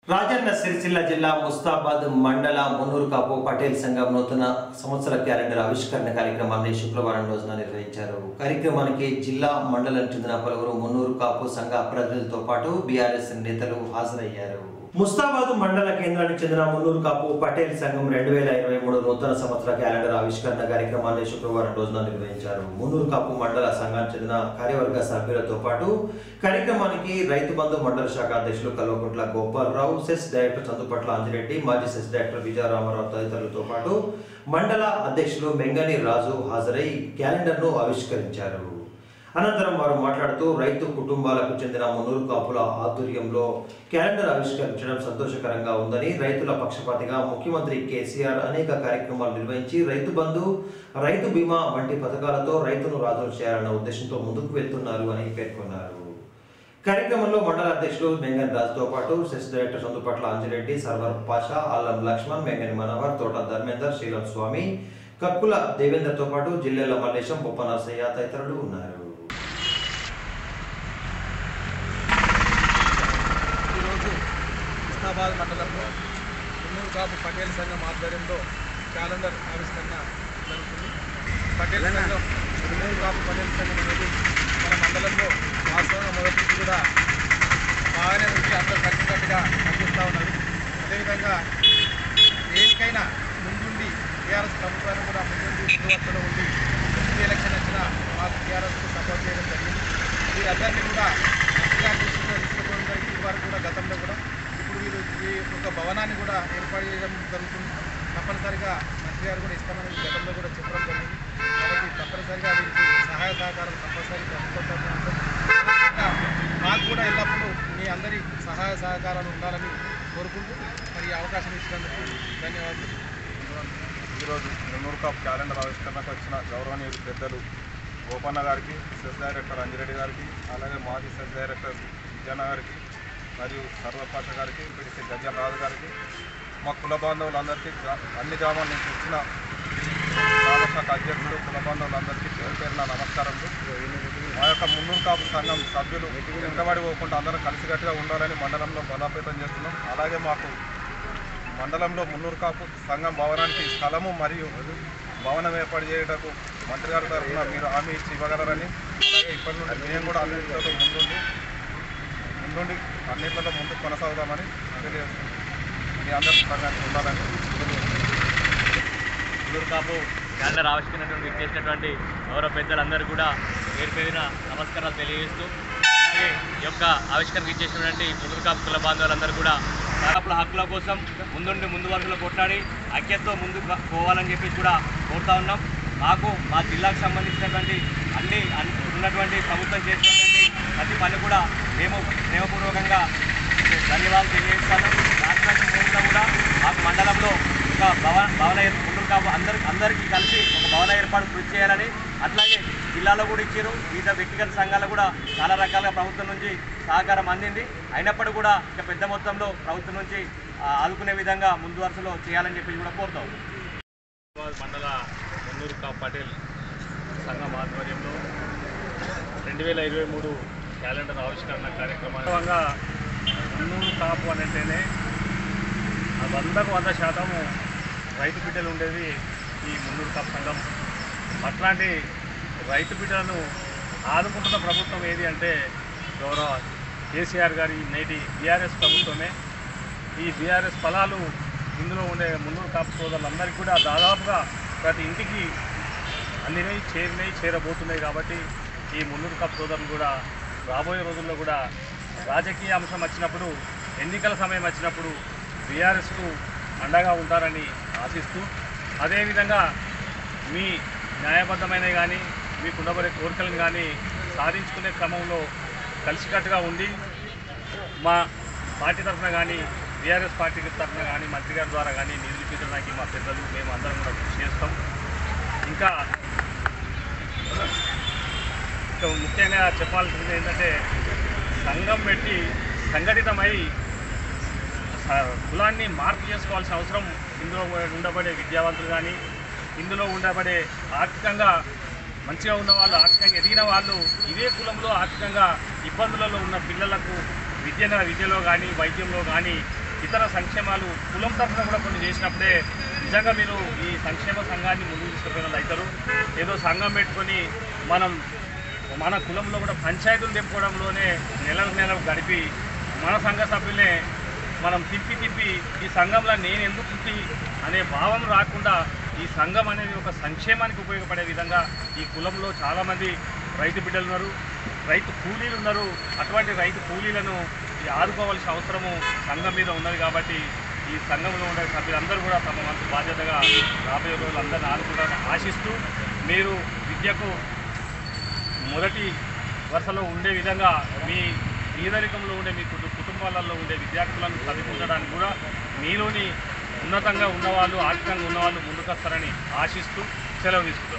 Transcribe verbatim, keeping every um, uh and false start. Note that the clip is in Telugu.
రాజన్న సిరిసిల్ల జిల్లా ముస్తాబాద్ మండల మున్నూరు కాపు పటేల్ సంఘం నూతన సంవత్సర క్యాలెండర్ ఆవిష్కరణ కార్యక్రమాన్ని శుక్రవారం రోజున నిర్వహించారు. కార్యక్రమానికి జిల్లా మండలం చెందిన పలువురు మున్నూరు కాపు సంఘ ప్రతినిధులతో పాటు బీఆర్ఎస్ నేతలు హాజరయ్యారు. ముస్తాబాద్ మండల కేంద్రానికి చెందిన మున్నూరు కాపు పటేల్ సంఘం రెండు వేల ఇరవై మూడు నూతన సంవత్సర క్యాలెండర్ ఆవిష్కరణ కార్యక్రమాన్ని శుక్రవారం రోజున నిర్వహించారు. మున్నూరు కాపు మండల సంఘానికి చెందిన కార్యవర్గ సభ్యులతో పాటు కార్యక్రమానికి రైతు బంధు మండల శాఖ అధ్యక్షులు కల్వకుంట్ల గోపాలరావు, సెస్ డైరెక్టర్ చందుపట్ల అంజిరెడ్డి, మాజీ సెస్ డైరెక్టర్ విజయరామారావు తదితరులతో పాటు మండల అధ్యక్షులు మెంగని రాజు హాజరై క్యాలెండర్ను ఆవిష్కరించారు. అనంతరం వారు మాట్లాడుతూ రైతు కుటుంబాలకు చెందిన మున్నూరు కాపుల ఆధ్వర్యంలో క్యాలెండర్ ఆవిష్కరించడం సంతోషకరంగా ఉందని, రైతుల పక్షపాతిగా ముఖ్యమంత్రి కేసీఆర్ అనేక కార్యక్రమాలు నిర్వహించి రైతు బంధు, రైతు బీమా వంటి పథకాలతో రైతును రాజులు చేయాలన్న ఉద్దేశంతో ముందుకు వెళ్తున్నారు అని పేర్కొన్నారు. కార్యక్రమంలో మండల అధ్యక్షులు మెంగన్ రాజుతో పాటు సెస్ డైరెక్టర్ చందుపట్ల అంజిరెడ్డి, సర్వర్ పాషా, ఆలం లక్ష్మణ్, మెంగని మనోహర్, తోట ధర్మేందర్, శ్రీలం స్వామి, కక్కుల దేవేందర్తో పాటు జిల్లాల మల్లేశం, బొప్ప నరసయ్య తదితరులు ఉన్నారు. ముస్తాబాద్ మండలంలో మున్నూరు కాపు పటేల్ సంఘం ఆధ్వర్యంలో క్యాలెండర్ ఆవిష్కరణ జరుగుతుంది. పటేల్ సంఘం మున్నూరు కాపు పటేల్ సంఘం అనేది మన మండలంలో వాస్తవంగా మొదటి నుంచి కూడా బాగానే ఉండి అందరూ కలిసికట్టుగా పనిచేస్తూ ఉన్నారు. అదేవిధంగా దేనికైనా ముందుండి టీఆర్ఎస్ ప్రభుత్వాన్ని కూడా ముందుండి ముందువరుసలో ఉండి ఎన్ని ఎలక్షన్ వచ్చినా మాకు టీఆర్ఎస్కు సపోర్ట్ చేయడం జరిగింది. ఈ అందరినీ కూడా మంచిగా దృష్టిలో తీసుకోవడం జరిగింది. ఈ వారు కూడా గతంలో కూడా ఇప్పుడు వీరు ఈ ఒక భవనాన్ని కూడా ఏర్పాటు చేయడం జరుగుతుంది. తప్పనిసరిగా మంత్రి గారు కూడా ఇస్తామని గతంలో కూడా చెప్పడం జరిగింది. కాబట్టి తప్పనిసరిగా వీరికి సహాయ సహకారాలు తప్పనిసరిగా అందుకుంటారు. మాకు కూడా ఎల్లప్పుడూ మీ అందరి సహాయ సహకారాలు ఉండాలని కోరుకుంటూ మరి అవకాశం ఇచ్చినందుకు ధన్యవాదాలు. ఈరోజు మున్నూరు కాపు క్యాలెండర్ ఆవిష్కరణకు వచ్చిన గౌరవనీయులు పెద్దలు గోపన్న గారికి, సెస్ డైరెక్టర్ అంజిరెడ్డి గారికి, అలాగే మాజీ సెస్ డైరెక్టర్ విజయన్న గారికి మరియు సర్వపాష గారికి, పిడిసి గజ్జల రాజు గారికి, మా కుల బాంధవులందరికీ, అన్ని గ్రామాల నుంచి వచ్చిన శాఖ అధ్యక్షులు, కుల బాంధవులందరికీ పేరు పేరున నమస్కారములు. మా యొక్క మున్నూరు కాపు సంఘం సభ్యులు వెంటబడి పోకుండా అందరం కలిసికట్టుగా ఉండాలని మండలంలో బలోపేతం చేస్తున్నాం. అలాగే మాకు మండలంలో మున్నూరు కాపు సంఘం భవనానికి స్థలము మరియు భవనం ఏర్పాటు చేయటకు మంత్రి గారి తరఫున మీరు హామీ ఇచ్చి ఇవ్వగలరని, అలాగే ఇప్పటి నుండి మేము కూడా అన్నింటిలో ముందుండి ముందుండి అన్నింటిలో ముందుకు కొనసాగుదామని తెలియజేస్తున్నాం. మీ అందరి సంఘానికి ఉండాలని. మున్నూరు కాపు క్యాలెండర్ ఆవిష్కరించినటువంటి చేసినటువంటి గౌరవ పెద్దలందరూ కూడా పేరు పేరున నమస్కారాలు తెలియజేస్తూ, అలాగే ఈ యొక్క ఆవిష్కరణకు ఇచ్చేసినటువంటి మున్నూరు కాపు కుల బాంధవులందరూ కూడా కాపుల హక్కుల కోసం ముందుండి ముందు వరుసలో కొట్లాడి ఐక్యతతో ముందుకు పోవాలని చెప్పి కూడా కోరుతా ఉన్నాం. మాకు మా జిల్లాకు సంబంధించినటువంటి అన్ని ఉన్నటువంటి ప్రభుత్వం చేసినటువంటి ప్రతి పని కూడా మేము ప్రేమపూర్వకంగా ధన్యవాదాలు తెలియజేస్తాను. రాష్ట్రంలో కూడా మాకు మండలంలో ఒక భవన భవన మున్నూరు కాపు అందరి అందరికీ కలిసి ఒక భవన ఏర్పాటు కృషి చేయాలని, అట్లాగే జిల్లాలో కూడా ఇచ్చారు. వివిధ వ్యక్తిగత సంఘాలు కూడా చాలా రకాలుగా ప్రభుత్వం నుంచి సహకారం అందింది. అయినప్పటికీ కూడా ఇక పెద్ద మొత్తంలో ప్రభుత్వం నుంచి ఆదుకునే విధంగా ముందు వరుసలో చేయాలని చెప్పి కూడా కోరుతాం. మండల మున్నూరు కాపు పటేల్ సంఘం ఆధ్వర్యంలో రెండు వేల ఇరవై మూడు క్యాలెండర్ ఆవిష్కరణ కార్యక్రమంగా మున్నూరు కాపు అంటేనే వందకు వంద శాతము రైతు బిడ్డలు ఉండేది ఈ మున్నూరు కాపు సంఘం. అట్లాంటి రైతు బిడ్డలను ఆదుకుంటున్న ప్రభుత్వం ఏది అంటే గౌరవ కేసీఆర్ గారి నేటి బీఆర్ఎస్ ప్రభుత్వమే. ఈ బీఆర్ఎస్ ఫలాలు ఇందులో ఉండే మున్నూరు కాపు సోదరులందరికీ కూడా దాదాపుగా ప్రతి ఇంటికి అందినవి, చేరినవి, చేరబోతున్నాయి. కాబట్టి ఈ మున్నూరు కాపు సోదరులు కూడా రాబోయే రోజుల్లో కూడా రాజకీయ అంశం వచ్చినప్పుడు, ఎన్నికల సమయం వచ్చినప్పుడు బీఆర్ఎస్కు అండగా ఉంటారని ఆశిస్తూ, అదేవిధంగా మీ న్యాయబద్ధమైన కానీ మీకు ఉండబడే కోరికలను కానీ సాధించుకునే క్రమంలో కలిసికట్టుగా ఉండి మా పార్టీ తరఫున కానీ బీఆర్ఎస్ పార్టీ తరఫున కానీ మంత్రి గారి ద్వారా కానీ నిధులు ఇప్పించడానికి మా పెద్దలు మేము అందరం కూడా కృషి చేస్తాం. ఇంకా ఇంకా ముఖ్యంగా చెప్పాల్సింది ఏంటంటే సంఘం పెట్టి సంఘటితమై కులాన్ని మార్పు చేసుకోవాల్సిన అవసరం ఇందులో ఉండబడే విద్యావంతులు కానీ, ఇందులో ఉండబడే ఆర్థికంగా మంచిగా ఉన్న వాళ్ళు, ఆర్థికంగా ఎదిగిన వాళ్ళు ఇదే కులంలో ఆర్థికంగా ఇబ్బందులలో ఉన్న పిల్లలకు విద్య విద్యలో కానీ వైద్యంలో కానీ ఇతర సంక్షేమాలు కులం తరఫున కూడా కొన్ని చేసినప్పుడే నిజంగా మీరు ఈ సంక్షేమ సంఘాన్ని ముందుకు తీసుకుపోయిన వాళ్ళు అవుతారు. ఏదో సంఘం పెట్టుకొని మనం మన కులంలో కూడా పంచాయతీలు తెంపుకోవడంలోనే నెలకు నెలకు గడిపి మన సంఘ సభ్యులనే మనం తిప్పి తిప్పి ఈ సంఘంలో నేను ఎందుకు పుట్టి అనే భావం రాకుండా ఈ సంఘం అనేది ఒక సంక్షేమానికి ఉపయోగపడే విధంగా ఈ కులంలో చాలామంది రైతు బిడ్డలు ఉన్నారు, రైతు కూలీలు ఉన్నారు. అటువంటి రైతు కూలీలను ఆదుకోవాల్సిన అవసరము సంఘం మీద ఉన్నది. కాబట్టి ఈ సంఘంలో ఉండే సభ్యులందరూ కూడా తమ వంతు బాధ్యతగా రాబోయే రోజులు అందరినీ ఆదుకుంటారని ఆశిస్తూ మీరు విద్యకు మొదటి వరుసలో ఉండే విధంగా మీ పేదరికంలో ఉండే మీ కుటుంబాలలో ఉండే విద్యార్థులను చదువుకుంటడానికి కూడా మీలోని ఉన్నతంగా ఉన్నవాళ్ళు ఆర్థికంగా ఉన్నవాళ్ళు ముందుకొస్తారని ఆశిస్తూ సెలవు తీసుకుంటారు.